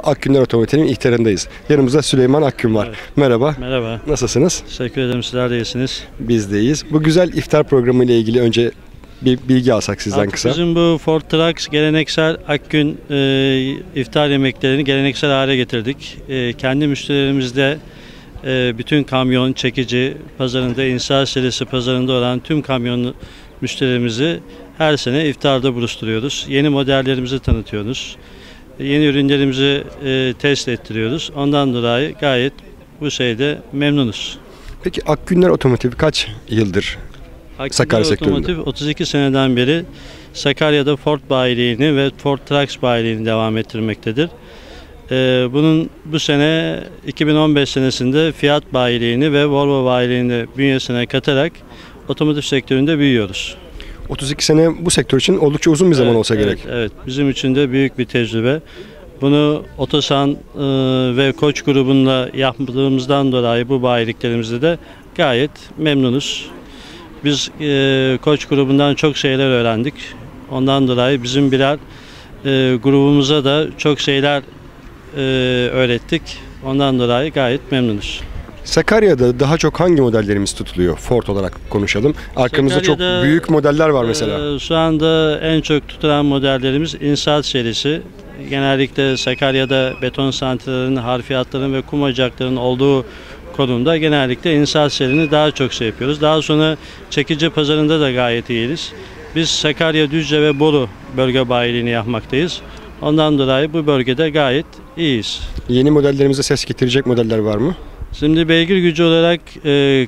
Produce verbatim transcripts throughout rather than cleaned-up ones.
Akgünler Otomotiv'in ihtarındayız. Yanımızda Süleyman Akgün var. Evet. Merhaba. Merhaba. Nasılsınız? Teşekkür ederim. Sizler de iyisiniz. Biz de iyiyiz. Bu güzel iftar programı ile ilgili önce bir bilgi alsak sizden Artık kısa. bizim bu Ford Trucks geleneksel Akgün e, iftar yemeklerini geleneksel hale getirdik. E, kendi müşterilerimizde e, bütün kamyon, çekici pazarında, inşaat serisi pazarında olan tüm kamyon müşterilerimizi her sene iftarda buluşturuyoruz. Yeni modellerimizi tanıtıyoruz. Yeni ürünlerimizi e, test ettiriyoruz. Ondan dolayı gayet bu şeyde memnunuz. Peki Akgünler Otomotiv kaç yıldır Sakarya sektöründe? Otomotiv otuz iki seneden beri Sakarya'da Ford bayiliğini ve Ford Trucks bayiliğini devam ettirmektedir. Ee, bunun bu sene iki bin on beş senesinde Fiat bayiliğini ve Volvo bayiliğini bünyesine katarak otomotiv sektöründe büyüyoruz. otuz iki sene bu sektör için oldukça uzun bir zaman evet, olsa evet, gerek. Evet, bizim için de büyük bir tecrübe. Bunu Otosan e, ve Koç grubunla yaptığımızdan dolayı bu bayiliklerimizde de gayet memnunuz. Biz e, Koç grubundan çok şeyler öğrendik. Ondan dolayı bizim birer e, grubumuza da çok şeyler e, öğrettik. Ondan dolayı gayet memnunuz. Sakarya'da daha çok hangi modellerimiz tutuluyor? Ford olarak konuşalım. Arkamızda Sakarya'da, çok büyük modeller var mesela. E, şu anda en çok tutulan modellerimiz İnsat serisi. Genellikle Sakarya'da beton santrallerin, harfiyatların ve kum ocaklarının olduğu konumda genellikle İnsat serini daha çok şey yapıyoruz. Daha sonra çekici pazarında da gayet iyiyiz. Biz Sakarya, Düzce ve Bolu bölge bayiliğini yapmaktayız. Ondan dolayı bu bölgede gayet iyiyiz. Yeni modellerimize ses getirecek modeller var mı? Şimdi beygir gücü olarak e,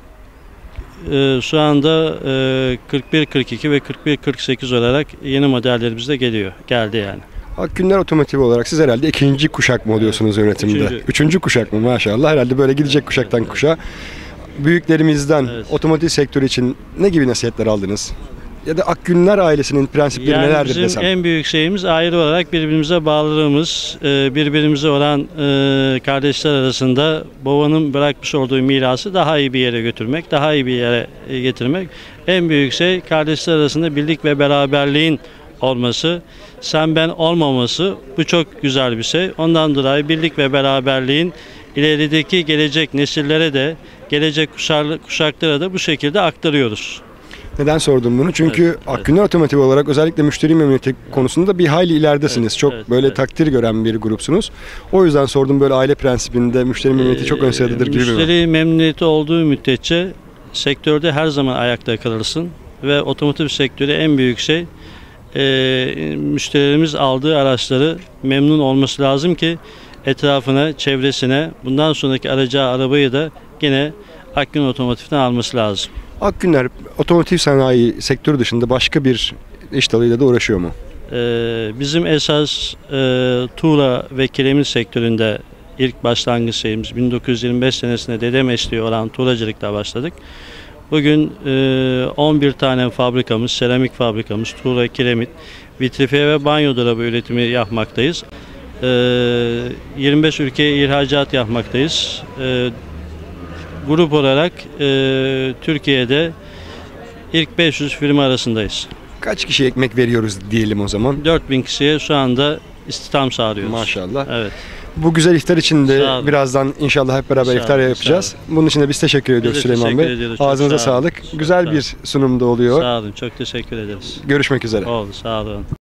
e, şu anda e, kırk bir kırk iki ve kırk bir kırk sekiz olarak yeni modellerimiz de geliyor. Geldi yani. Akgünler Otomotiv olarak siz herhalde ikinci kuşak mı oluyorsunuz evet, yönetimde? Üçüncü. Üçüncü kuşak mı maşallah? Herhalde böyle gidecek evet, kuşaktan evet, kuşağa. Büyüklerimizden evet, otomotiv sektörü için ne gibi nasihatler aldınız? Ya da Akgünler ailesinin prensipleri yani nelerdir bizim desem? En büyük şeyimiz ayrı olarak birbirimize bağlılığımız, birbirimize olan kardeşler arasında babanın bırakmış olduğu mirası daha iyi bir yere götürmek, daha iyi bir yere getirmek. En büyük şey kardeşler arasında birlik ve beraberliğin olması, sen ben olmaması, bu çok güzel bir şey. Ondan dolayı birlik ve beraberliğin ilerideki gelecek nesillere de, gelecek kuşaklara da bu şekilde aktarıyoruz. Neden sordum bunu? Çünkü evet, Akgünler evet. Otomotiv olarak özellikle müşteri memnuniyeti konusunda bir hayli ileridesiniz. Evet, çok evet, böyle evet. takdir gören bir grupsunuz. O yüzden sordum, böyle aile prensibinde müşteri memnuniyeti ee, çok ön sıradadır gibi mi? Müşteri memnuniyeti olduğu müddetçe sektörde her zaman ayakta kalırsın ve otomotiv sektörü en büyük şey e, müşterilerimiz aldığı araçları memnun olması lazım ki etrafına, çevresine bundan sonraki alacağı arabayı da yine Akgün Otomotiv'den alması lazım. Akgünler otomotiv sanayi sektörü dışında başka bir iş dalıyla da uğraşıyor mu? Ee, bizim esas e, tuğla ve kiremit sektöründe ilk başlangıç şeyimiz bin dokuz yüz yirmi beş senesinde dede mesleği olan tuğlacılıkla başladık. Bugün e, on bir tane fabrikamız, seramik fabrikamız, tuğla, kiremit, vitrifiye ve banyo dolabı üretimi yapmaktayız. E, yirmi beş ülkeye ihracat yapmaktayız. E, Grup olarak e, Türkiye'de ilk beş yüz firma arasındayız. Kaç kişi ekmek veriyoruz diyelim o zaman? dört bin kişiye şu anda istihdam sağlıyoruz. Maşallah. Evet. Bu güzel iftar için de birazdan inşallah hep beraber iftar yapacağız. Bunun için de biz teşekkür ediyoruz Süleyman Bey. Ediyoruz. Ağzınıza sağlık. Güzel bir sunumda oluyor. Sağ olun. Çok teşekkür ederiz. Görüşmek üzere. Oldu. Sağ olun.